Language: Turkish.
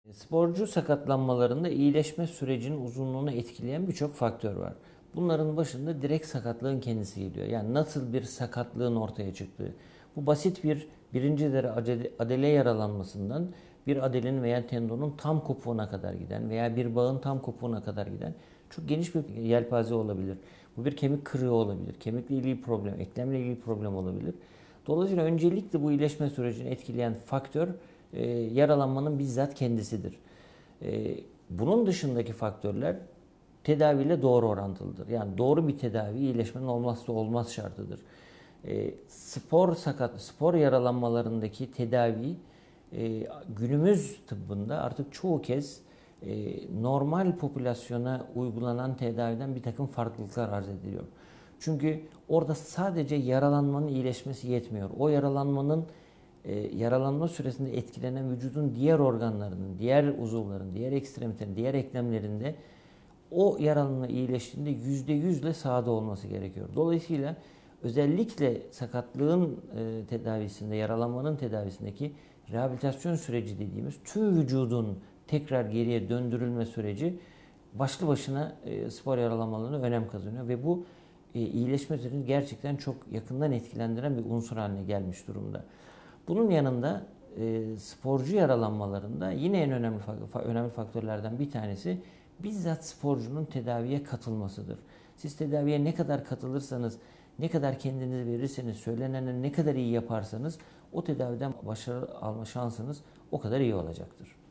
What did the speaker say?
Sporcu sakatlanmalarında iyileşme sürecinin uzunluğunu etkileyen birçok faktör var. Bunların başında direkt sakatlığın kendisi geliyor. Yani nasıl bir sakatlığın ortaya çıktığı. Bu basit bir birinci derece adele yaralanmasından bir adelenin veya tendonun tam kopuğuna kadar giden veya bir bağın tam kopuğuna kadar giden çok geniş bir yelpaze olabilir. Bu bir kemik kırığı olabilir. Kemikle ilgili problem, eklemle ilgili problem olabilir. Dolayısıyla öncelikle bu iyileşme sürecini etkileyen faktör yaralanmanın bizzat kendisidir. Bunun dışındaki faktörler tedaviyle doğru orantılıdır. Yani doğru bir tedavi iyileşmenin olmazsa olmaz şartıdır. Spor yaralanmalarındaki tedavi günümüz tıbbında artık çoğu kez normal popülasyona uygulanan tedaviden bir takım farklılıklar arz ediliyor. Çünkü orada sadece yaralanmanın iyileşmesi yetmiyor. O yaralanma süresinde etkilenen vücudun diğer organlarının, diğer uzuvların, diğer ekstremitelerin, diğer eklemlerinde o yaralanma iyileştiğinde %100'le sahada olması gerekiyor. Dolayısıyla özellikle sakatlığın tedavisinde, yaralanmanın tedavisindeki rehabilitasyon süreci dediğimiz tüm vücudun tekrar geriye döndürülme süreci başlı başına spor yaralanmalarına önem kazanıyor ve bu iyileşme sürecini gerçekten çok yakından etkilendiren bir unsur haline gelmiş durumda. Bunun yanında sporcu yaralanmalarında yine en önemli faktörlerden bir tanesi bizzat sporcunun tedaviye katılmasıdır. Siz tedaviye ne kadar katılırsanız, ne kadar kendinizi verirseniz, söyleneni ne kadar iyi yaparsanız o tedaviden başarı alma şansınız o kadar iyi olacaktır.